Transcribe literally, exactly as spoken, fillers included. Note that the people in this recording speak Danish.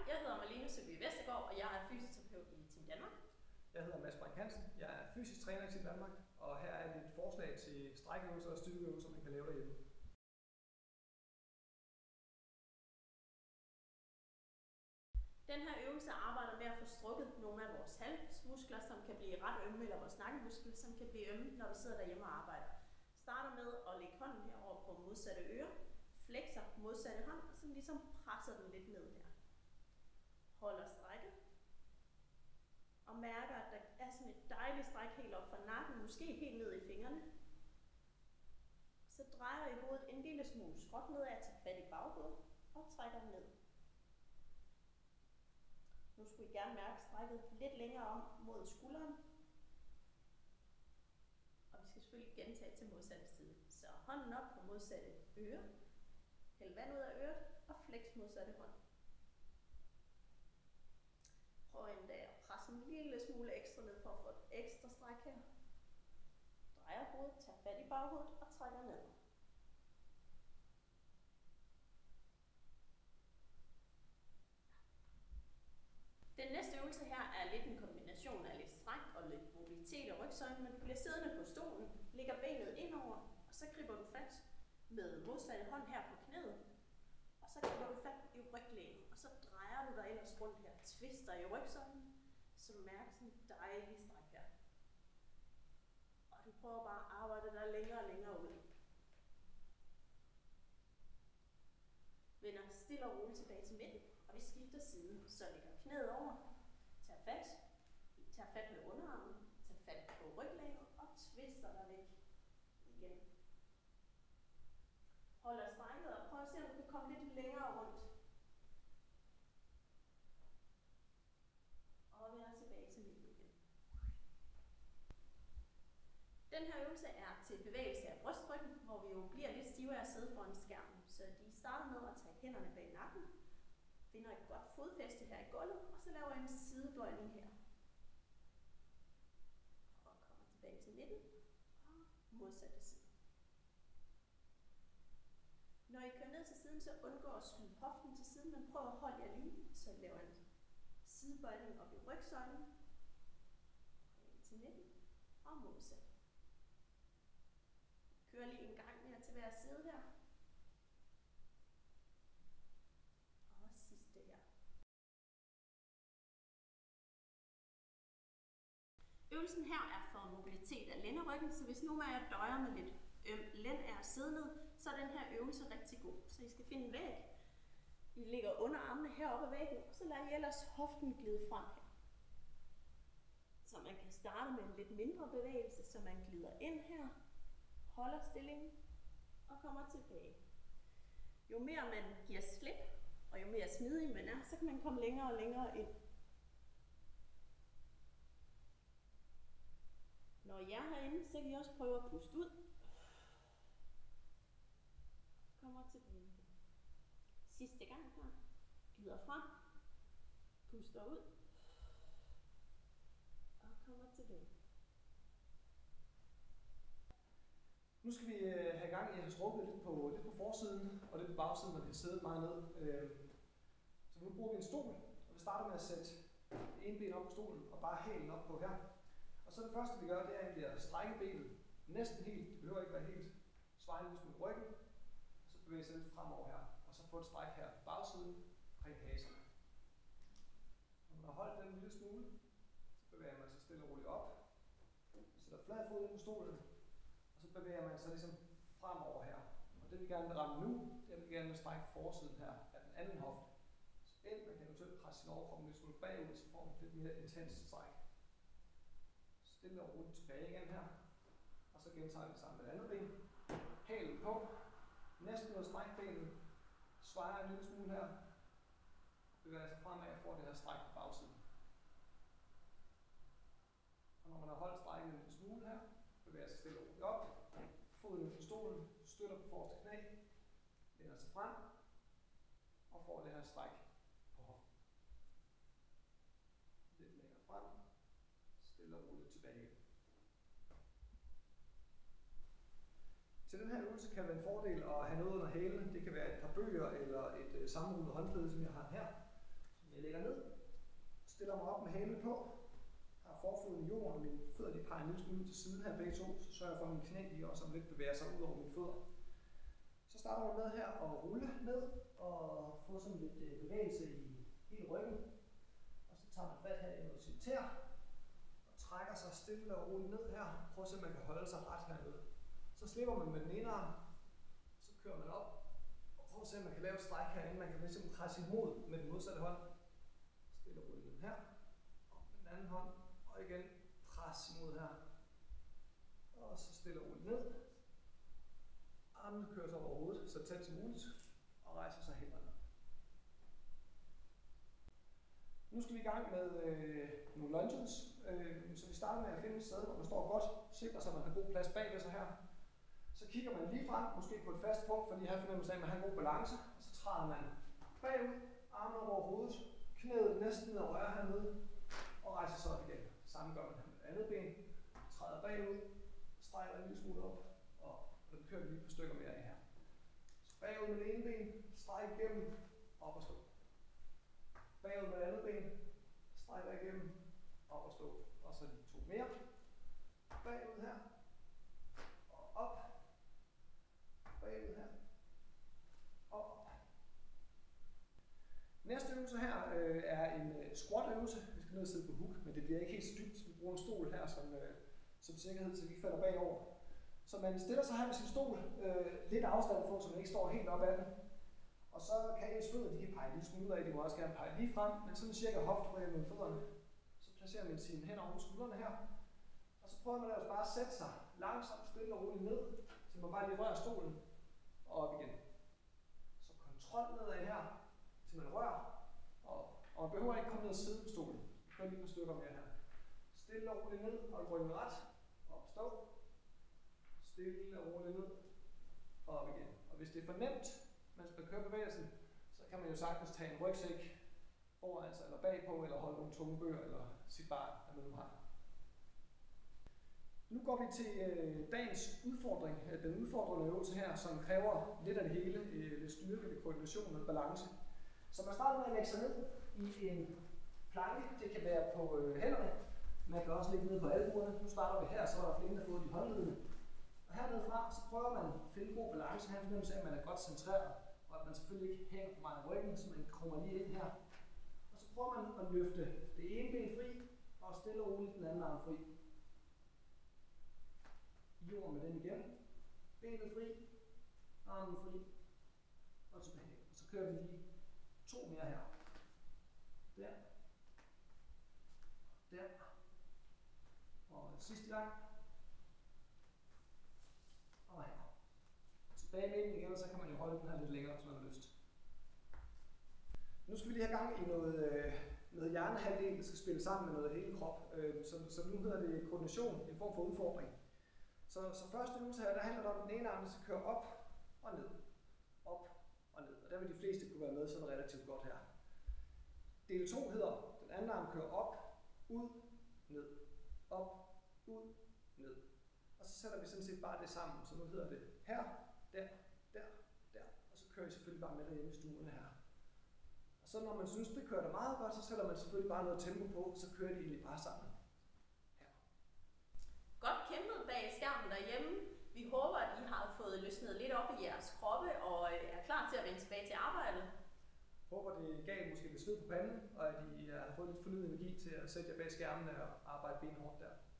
jeg hedder Marlene Søby Vestergaard, og jeg er fysioterapeut i Team Danmark. Jeg hedder Mads Brink Hansen, jeg er fysisk træner i Team Danmark, og her er et forslag til strækøvelser og styrkeøvelser, man kan lave derhjemme. Den her øvelse arbejder med at få strukket nogle af vores halsmuskler, som kan blive ret ømme, eller vores nakkemuskler, som kan blive ømme, når vi sidder derhjemme og arbejder. Starter med at lægge hånden herover på modsatte øre, flexer modsatte hånd, og så ligesom presser den lidt ned her. Holder strækket. Og mærker, at der er sådan et dejligt stræk helt op fra nakken, måske helt ned i fingrene. Så drejer I hovedet en lille smule skråt nedad, tager fat i baghovedet og trækker ned. Nu skulle I gerne mærke strækket lidt længere om mod skulderen. Og vi skal selvfølgelig gentage til modsatte side. Så hånden op på modsatte øre. Hæld vand ud af øret og flex modsatte hånd. Prøv endda at presse en lille smule ekstra ned for at få et ekstra stræk her. Drejer hovedet, tager fat i baghovedet og trækker ned. Den næste øvelse her er lidt en kombination af lidt stræk og lidt mobilitet af rygsøjlen, men du bliver siddende på stolen, lægger benet indover, og så griber du fat med modsatte hånd her på knæet, og så griber du fat i ryglænet, og så drejer du dig ellers rundt her, twister i rygsøjlen, så du mærker sådan en dejlig stræk her. Og du prøver bare at arbejde dig længere og længere ud. Vender stille og roligt tilbage til midten, og vi skifter siden. Så lægger knæet over, tager fat, tager fat med underarmen, tager fat på ryglænet og twister dig væk igen. Holder strækket og prøv at se, om du kan komme lidt længere rundt. Og vender tilbage til midten igen. Den her øvelse er til bevægelse af brystryggen, hvor vi jo bliver lidt stive af at sidde foran skærmen. Så de starter med at tage hænderne bag nakken, finder et godt fodfæste her i gulvet, og så laver jeg en sidebøjning her. Og kommer tilbage til midten, og modsatte side. Når I kører ned til siden, så undgår at skyde hoften til siden, men prøv at holde jer lige, så laver jeg en sidebøjning op i rygsøjlen, til midten, og modsat. Kører lige en gang mere til hver side her. Og sidste her. Øvelsen her er for mobilitet af lænderyggen, så hvis nu er jeg døjer med lidt øm lænd af at sidde ned, så er den her øvelse rigtig god. Så I skal finde en væg. I ligger under armene heroppe ad væggen, og så lader I ellers hoften glide frem her. Så man kan starte med en lidt mindre bevægelse, så man glider ind her, holder stillingen og kommer tilbage. Jo mere man giver slip, og jo mere smidig man er, så kan man komme længere og længere ind. Når I er herinde, så kan I også prøve at puste ud. Kommer tilbage. Sidste gang her. Glider frem. Puster ud. Og kommer tilbage. Nu skal vi have gang i at have strukket lidt på, lidt på forsiden og lidt på bagsiden, hvor vi har siddet meget ned. Så nu bruger vi en stol, og vi starter med at sætte en ben op på stolen og bare hælen op på her. Og så det første vi gør, det er egentlig at strække benet næsten helt, det behøver ikke være helt, sveje lidt med ryggen, og så bevæge sig lidt fremover her, og så få et stræk her på bagsiden omkring haserne. Når man har holdt den en lille smule, så bevæger man sig stille og roligt op, sætter flad fod ind på stolen, og så bevæger man sig ligesom fremover her. Og det vi gerne vil ramme nu, det er at vi gerne vil strække forsiden her af den anden hofte. Så ind, man kan eventuelt presse sin overkrop lidt smule bagud, så får man lidt mere intens stræk. Stille og roligt tilbage igen her. Og så gentager vi det samme med det andet ben. Hælen på. Næsten ud af strækbenet. Svejer en lille smule her. Bevæger sig fremad og får det her stræk på bagsiden. Og når man har holdt strækken en lille smule her, bevæger sig stille og roligt op. Foden ud på stolen. Støtter på forreste knæ. Læner sig frem. Og får det her stræk på hoften. Lidt længere frem. Stille og roligt tilbage. Til den her øvelse kan det være en fordel at have noget under hælene. Det kan være et par bøger eller et øh, sammenrullet håndklæde, som jeg har her. Som Jeg lægger ned, stiller mig op med halen på, har forfoden i jorden, og mine fødder de peger en lille smule ud til siden her begge to, så sørger jeg for, at mine knæ de også om lidt bevæger sig ud over mine fødder. Så starter man med her at rulle ned og få sådan lidt øh, bevægelse i hele ryggen. Og så tager man fat her i noget sin tær og trækker sig stille og roligt ned her. Prøv at se, at man kan holde sig ret hernede. Så slipper man med den ene arm, så kører man op. Og prøv at se, at man kan lave et stræk herinde. Man kan fx presse imod med den modsatte hånd. Stille og roligt ned her. Og med den anden hånd. Og igen pres imod her. Og så stille og roligt ned. Armene kører sig over hovedet, så tæt som muligt, og rejser sig helt ned. Nu skal vi i gang med øh, nogle lunges, øh, så vi starter med at finde et sted, hvor man står godt, sikrer sig, at man har god plads bag ved sig her. Så kigger man lige frem, måske på et fast punkt, fordi her fornemmer man, at man har en god balance, og så træder man bagud, armene over hovedet, knæet næsten ned og rører hernede, og rejser sig op igen. Samme gør man her med det andet ben, træder bagud, strækker en lille smule op, og så kører vi lige et par stykker mere af her. Så bagud med det ene ben, stræk igennem, op og stå. Bagud med det andet ben, strækker igennem, op og stå. Og så lige to mere. Bagud her, og op. Bagud her, og op. Næste øvelse her øh, er en øh, squat-øvelse. Vi skal ned og sidde på hook, men det bliver ikke helt så dybt. Vi bruger en stol her som, øh, som sikkerhed, så vi ikke falder bagover. Så man stiller sig her med sin stol, øh, lidt afstand på, så man ikke står helt op ad den. Og så kan ens fødder, de kan pege lidt smule af, de må også gerne pege lige frem, men sådan cirka hoftebredde med fødderne. Så placerer man sine hænder over skuldrene her. Og så prøver man ellers bare at sætte sig langsomt, stille og roligt ned, så man bare lige rører stolen og op igen. Så kontrol nedad her, til man rører, og, og man behøver ikke komme ned og sidde på stolen. Vi kører lige et par stykker mere her. Stille og roligt ned, og ryggen ret, op og stå. Stille og roligt ned, og op igen. Og hvis det er for nemt, mens man kører bevægelsen, så kan man jo sagtens tage en rygsæk foran sig, eller bagpå, eller holde nogle tunge bøger, eller sit barn, hvad man nu har. Nu går vi til øh, dagens udfordring, den udfordrende øvelse her, som kræver lidt af det hele, øh, lidt styrke, lidt koordination og balance. Så man starter med at lægge sig ned i en planke, det kan være på øh, hænderne, man kan også ligge ned på albuerne. Nu starter vi her, så er der flere, der har fået de håndledende. Og hernede fra, så prøver man at finde god balance. Her fornemmer sig, at man er godt centreret, og at man selvfølgelig ikke hænger på meget af ryggen, så man krummer lige ind her. Og så prøver man at løfte det ene ben fri, og stille og roligt den anden arm fri. Jorden med den igen. Benet fri, armen fri, og tilbage. Og så kører vi lige to mere her. Der. Der. Og sidste gang. Og her. Tilbage med den igen, og så kan man jo holde den her lidt længere, hvis man har lyst. Nu skal vi lige have gang i noget, øh, noget hjernehalvdel, der skal spille sammen med noget hele krop. Øh, så, så nu hedder det koordination, en form for udfordring. Så, så første øvelse her, der handler det om, at den ene arm der skal køre op og ned. Op og ned. Og der vil de fleste kunne være med sådan relativt godt her. Del to hedder, den anden arm kører op, ud, ned. Op, ud, ned. Og så sætter vi sådan set bare det sammen. Så nu hedder det her, der, der, der. Og så kører I selvfølgelig bare med derhjemme i stuerne her. Og så når man synes, det kører da meget godt, så sætter man selvfølgelig bare noget tempo på, så kører de egentlig bare sammen. Her. Godt kæmpet bag skærmen derhjemme. Vi håber, at I har fået løsnet lidt op i jeres kroppe og er klar til at vende tilbage til arbejdet. Håber, det gav måske lidt sved på panden, og at I har fået lidt fornyet energi til at sætte jer bag skærmen og arbejde benhårdt der.